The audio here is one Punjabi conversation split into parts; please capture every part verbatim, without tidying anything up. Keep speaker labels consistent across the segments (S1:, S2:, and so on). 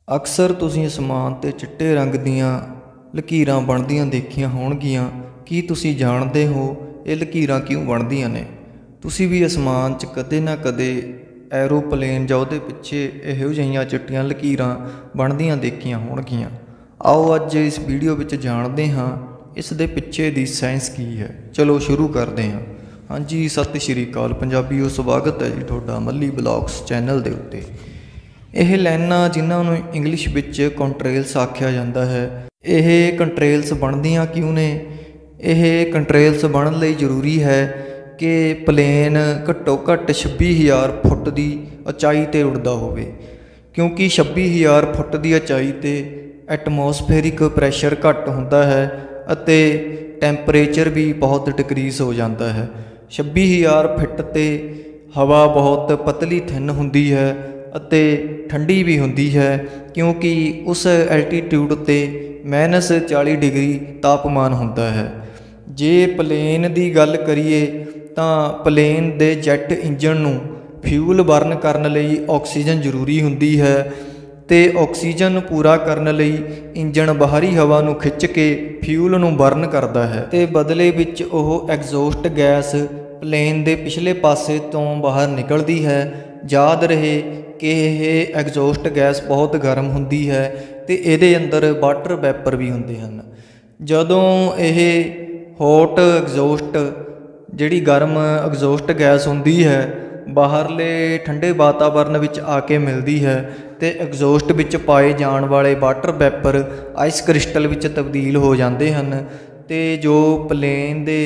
S1: अक्सर तुसीं आसमान ते चिट्टे रंग दीआं लकीरां बनदियां देखियां होणगीਆਂ। ਕੀ ਤੁਸੀਂ ਜਾਣਦੇ ਹੋ ਇਹ ਲਕੀਰਾਂ ਕਿਉਂ ਬਣਦੀਆਂ ਨੇ? ਤੁਸੀਂ ਵੀ ਆਸਮਾਨ 'ਚ ਕਦੇ ਨਾ ਕਦੇ ਐਰੋਪਲੇਨ ਜਾਂ ਉਹਦੇ ਪਿੱਛੇ ਇਹੋ ਜਿਹੀਆਂ ਚਿੱਟੀਆਂ ਲਕੀਰਾਂ ਬਣਦੀਆਂ ਦੇਖੀਆਂ ਹੋਣਗੀਆਂ। ਆਓ ਅੱਜ ਇਸ ਵੀਡੀਓ ਵਿੱਚ ਜਾਣਦੇ ਹਾਂ ਇਸ ਦੇ ਪਿੱਛੇ ਦੀ ਸਾਇੰਸ ਕੀ ਹੈ। ਚਲੋ ਸ਼ੁਰੂ ਕਰਦੇ ਹਾਂ। ਹਾਂਜੀ, ਸਤਿ ਸ਼੍ਰੀ ਅਕਾਲ ਪੰਜਾਬੀਓ, ਸਵਾਗਤ ਹੈ ਜੀ ਤੁਹਾਡਾ ਮੱਲੀ ਬਲੌਗਸ ਚੈਨਲ ਦੇ ਉੱਤੇ। ਇਹ ਲਾਈਨਾਂ ਜਿਨ੍ਹਾਂ ਨੂੰ ਇੰਗਲਿਸ਼ ਵਿੱਚ ਕੰਟਰੇਲਸ ਆਖਿਆ ਜਾਂਦਾ ਹੈ, ਇਹ ਕੰਟਰੇਲਸ ਬਣਦੀਆਂ ਕਿਉਂ ਨੇ? ਇਹ ਕੰਟਰੇਲਸ ਬਣਨ ਲਈ ਜ਼ਰੂਰੀ ਹੈ ਕਿ ਪਲੇਨ ਘੱਟੋ ਘੱਟ ਛੱਬੀ ਹਜ਼ਾਰ ਫੁੱਟ ਦੀ ਉਚਾਈ 'ਤੇ ਉੱਡਦਾ ਹੋਵੇ, ਕਿਉਂਕਿ ਛੱਬੀ ਹਜ਼ਾਰ ਫੁੱਟ ਦੀ ਉਚਾਈ 'ਤੇ ਐਟਮੋਸਫੇਰਿਕ ਪ੍ਰੈਸ਼ਰ ਘੱਟ ਹੁੰਦਾ ਹੈ ਅਤੇ ਟੈਂਪਰੇਚਰ ਵੀ ਬਹੁਤ ਡਿਕਰੀਜ਼ ਹੋ ਜਾਂਦਾ ਹੈ। ਛੱਬੀ ਹਜ਼ਾਰ ਫਿਟ 'ਤੇ ਹਵਾ ਬਹੁਤ ਪਤਲੀ ਥਿਨ ਹੁੰਦੀ ਹੈ ਅਤੇ ਠੰਡੀ ਵੀ ਹੁੰਦੀ ਹੈ, ਕਿਉਂਕਿ ਉਸ ਐਲਟੀਟਿਊਡ 'ਤੇ ਮਾਈਨਸ ਚਾਲੀ ਡਿਗਰੀ ਤਾਪਮਾਨ ਹੁੰਦਾ ਹੈ। ਜੇ ਪਲੇਨ ਦੀ ਗੱਲ ਕਰੀਏ ਤਾਂ ਪਲੇਨ ਦੇ ਜੈਟ ਇੰਜਣ ਨੂੰ ਫਿਊਲ ਬਰਨ ਕਰਨ ਲਈ ਆਕਸੀਜਨ ਜ਼ਰੂਰੀ ਹੁੰਦੀ ਹੈ ਅਤੇ ਆਕਸੀਜਨ ਪੂਰਾ ਕਰਨ ਲਈ ਇੰਜਣ ਬਾਹਰੀ ਹਵਾ ਨੂੰ ਖਿੱਚ ਕੇ ਫਿਊਲ ਨੂੰ ਬਰਨ ਕਰਦਾ ਹੈ ਅਤੇ ਬਦਲੇ ਵਿੱਚ ਉਹ ਐਗਜ਼ੌਸਟ ਗੈਸ ਪਲੇਨ ਦੇ ਪਿਛਲੇ ਪਾਸੇ ਤੋਂ ਬਾਹਰ ਨਿਕਲਦੀ ਹੈ। ਯਾਦ ਰਹੇ ਕਿ ਇਹ ਐਗਜ਼ੌਸਟ ਗੈਸ ਬਹੁਤ ਗਰਮ ਹੁੰਦੀ ਹੈ ਅਤੇ ਇਹਦੇ ਅੰਦਰ ਵਾਟਰ ਵੈਪਰ ਵੀ ਹੁੰਦੇ ਹਨ। ਜਦੋਂ ਇਹ ਹੌਟ ਐਗਜ਼ੌਸਟ ਜਿਹੜੀ ਗਰਮ ਐਗਜ਼ੌਸਟ ਗੈਸ ਹੁੰਦੀ ਹੈ ਬਾਹਰਲੇ ਠੰਡੇ ਵਾਤਾਵਰਨ ਵਿੱਚ ਆ ਕੇ ਮਿਲਦੀ ਹੈ ਅਤੇ ਐਗਜ਼ੌਸਟ ਵਿੱਚ ਪਾਏ ਜਾਣ ਵਾਲੇ ਵਾਟਰ ਵੈਪਰ ਆਈਸ ਕ੍ਰਿਸਟਲ ਵਿੱਚ ਤਬਦੀਲ ਹੋ ਜਾਂਦੇ ਹਨ ਅਤੇ ਜੋ ਪਲੇਨ ਦੇ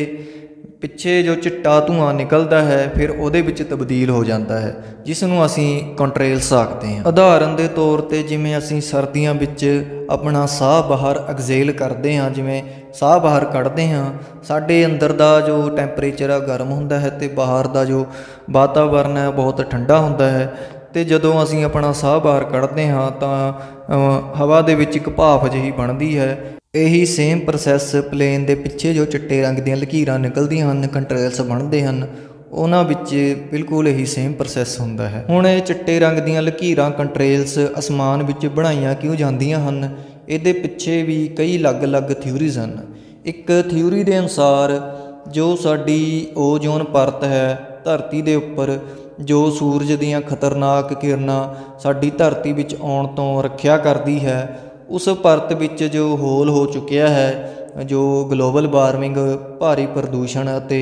S1: ਪਿੱਛੇ ਜੋ ਚਿੱਟਾ ਧੂੰਆਂ ਨਿਕਲਦਾ ਹੈ ਫਿਰ ਉਹਦੇ ਵਿੱਚ ਤਬਦੀਲ ਹੋ ਜਾਂਦਾ ਹੈ, ਜਿਸ ਨੂੰ ਅਸੀਂ ਕੰਟਰੇਲਸ ਆਖਦੇ ਹਾਂ। ਉਦਾਹਰਨ ਦੇ ਤੌਰ 'ਤੇ ਜਿਵੇਂ ਅਸੀਂ ਸਰਦੀਆਂ ਵਿੱਚ ਆਪਣਾ ਸਾਹ ਬਾਹਰ ਐਗਜ਼ੇਲ ਕਰਦੇ ਹਾਂ, ਜਿਵੇਂ ਸਾਹ ਬਾਹਰ ਕੱਢਦੇ ਹਾਂ, ਸਾਡੇ ਅੰਦਰ ਦਾ ਜੋ ਟੈਂਪਰੇਚਰ ਆ ਗਰਮ ਹੁੰਦਾ ਹੈ ਅਤੇ ਬਾਹਰ ਦਾ ਜੋ ਵਾਤਾਵਰਨ ਹੈ ਬਹੁਤ ਠੰਡਾ ਹੁੰਦਾ ਹੈ ਅਤੇ ਜਦੋਂ ਅਸੀਂ ਆਪਣਾ ਸਾਹ ਬਾਹਰ ਕੱਢਦੇ ਹਾਂ ਤਾਂ ਹਵਾ ਦੇ ਵਿੱਚ ਇੱਕ ਭਾਫ਼ ਜਿਹੀ ਬਣਦੀ ਹੈ। ਇਹੀ ਸੇਮ ਪ੍ਰੋਸੈਸ ਪਲੇਨ ਦੇ ਪਿੱਛੇ ਜੋ ਚਿੱਟੇ ਰੰਗ ਦੀਆਂ ਲਕੀਰਾਂ ਨਿਕਲਦੀਆਂ ਹਨ, ਕੰਟਰੇਲਸ ਬਣਦੇ ਹਨ, ਉਹਨਾਂ ਵਿੱਚ ਬਿਲਕੁਲ ਇਹੀ ਸੇਮ ਪ੍ਰੋਸੈਸ ਹੁੰਦਾ ਹੈ। ਹੁਣ ਇਹ ਚਿੱਟੇ ਰੰਗ ਦੀਆਂ ਲਕੀਰਾਂ ਕੰਟਰੇਲਸ ਅਸਮਾਨ ਵਿੱਚ ਬਣਾਈਆਂ ਕਿਉਂ ਜਾਂਦੀਆਂ ਹਨ? ਇਹਦੇ ਪਿੱਛੇ ਵੀ ਕਈ ਅਲੱਗ-ਅਲੱਗ ਥਿਊਰੀਜ਼ ਹਨ। ਇੱਕ ਥਿਊਰੀ ਦੇ ਅਨੁਸਾਰ ਜੋ ਸਾਡੀ ਓਜ਼ੋਨ ਪਰਤ ਹੈ ਧਰਤੀ ਦੇ ਉੱਪਰ, ਜੋ ਸੂਰਜ ਦੀਆਂ ਖਤਰਨਾਕ ਕਿਰਨਾਂ ਸਾਡੀ ਧਰਤੀ ਵਿੱਚ ਆਉਣ ਤੋਂ ਰੱਖਿਆ ਕਰਦੀ ਹੈ, ਉਸ ਪਰਤ ਵਿੱਚ ਜੋ ਹੋਲ ਹੋ ਚੁੱਕਿਆ ਹੈ, ਜੋ ਗਲੋਬਲ ਵਾਰਮਿੰਗ, ਭਾਰੀ ਪ੍ਰਦੂਸ਼ਣ ਅਤੇ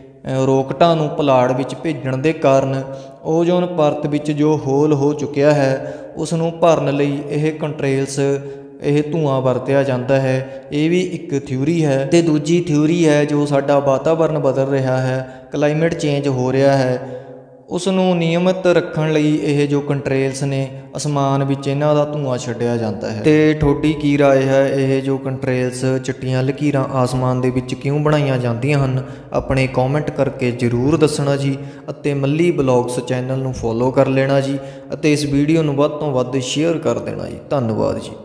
S1: ਰੋਕਟਾਂ ਨੂੰ ਪੁਲਾੜ ਵਿੱਚ ਭੇਜਣ ਦੇ ਕਾਰਨ ਓਜ਼ੋਨ ਪਰਤ ਵਿੱਚ ਜੋ ਹੋਲ ਹੋ ਚੁੱਕਿਆ ਹੈ ਉਸ ਨੂੰ ਭਰਨ ਲਈ ਇਹ ਕੰਟਰੇਲਸ, ਇਹ ਧੂੰਆਂ ਵਰਤਿਆ ਜਾਂਦਾ ਹੈ। ਇਹ ਵੀ ਇੱਕ ਥਿਊਰੀ ਹੈ। ਅਤੇ ਦੂਜੀ ਥਿਊਰੀ ਹੈ ਜੋ ਸਾਡਾ ਵਾਤਾਵਰਨ ਬਦਲ ਰਿਹਾ ਹੈ, ਕਲਾਈਮੇਟ ਚੇਂਜ ਹੋ ਰਿਹਾ ਹੈ, ਉਸ ਨੂੰ ਨਿਯਮਿਤ ਰੱਖਣ ਲਈ ਇਹ ਜੋ ਕੰਟਰੇਲਸ ਨੇ ਅਸਮਾਨ ਵਿੱਚ ਇਹਨਾਂ ਦਾ ਧੂੰਆਂ ਛੱਡਿਆ ਜਾਂਦਾ ਹੈ। ਅਤੇ ਤੁਹਾਡੀ ਕੀ ਰਾਏ ਹੈ, ਇਹ ਜੋ ਕੰਟਰੇਲਸ ਚਿੱਟੀਆਂ ਲਕੀਰਾਂ ਆਸਮਾਨ ਦੇ ਵਿੱਚ ਕਿਉਂ ਬਣਾਈਆਂ ਜਾਂਦੀਆਂ ਹਨ? ਆਪਣੇ ਕੌਮੈਂਟ ਕਰਕੇ ਜ਼ਰੂਰ ਦੱਸਣਾ ਜੀ ਅਤੇ ਮੱਲੀ ਬਲੌਗਸ ਚੈਨਲ ਨੂੰ ਫੋਲੋ ਕਰ ਲੈਣਾ ਜੀ ਅਤੇ ਇਸ ਵੀਡੀਓ ਨੂੰ ਵੱਧ ਤੋਂ ਵੱਧ ਸ਼ੇਅਰ ਕਰ ਦੇਣਾ ਜੀ। ਧੰਨਵਾਦ ਜੀ।